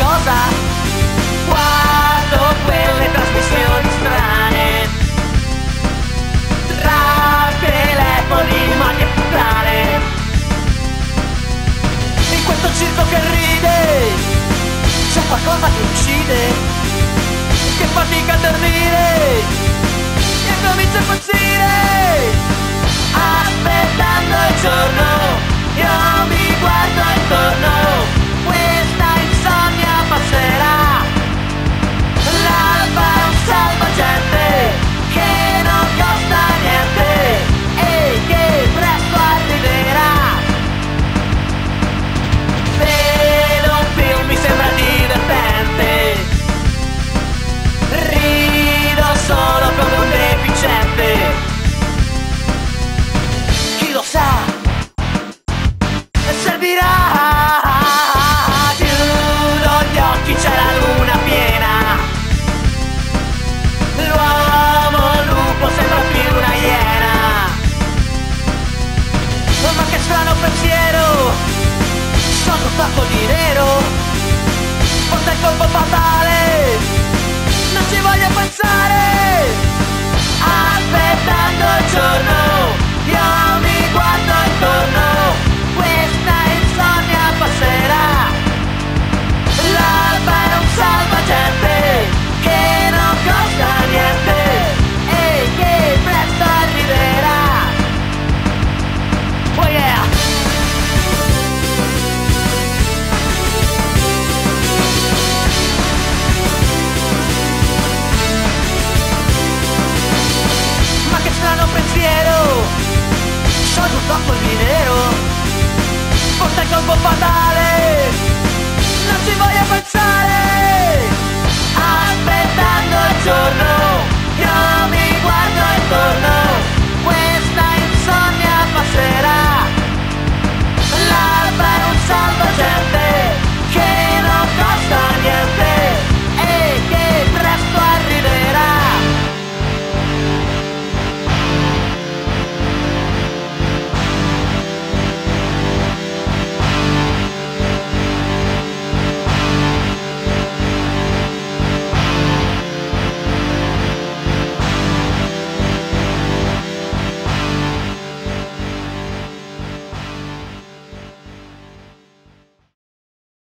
cosa? Guardo quelle trasmissioni strane tra telefoni, macchie e puttane. In questo circo che ride c'è qualcosa che uccide, che fatica a dormire, che comincia a impazzire. Aspettando il giorno, io mi guardo intorno, questa insonnia passerà. L'alba è un salvagente che non costa niente e che presto arriverà. Vedo un film, mi sembra divertente, rido solo come un deficiente. Chi lo sa, servirà. Chiudo gli occhi, c'è la luna piena, l'uomo lupo sembra più una iena. Ma che strano pensiero, sono un tacco di nero, forse il colpo fatale, non ci voglio pensare. Aspettando il giorno, io mi guardo intorno, questa insonnia passerà. L'alba è un salvagente che non costa niente e che presto arriverà. Oh yeah! Ma che strano pensiero, sono un tocco di nero, forse il colpo fatale,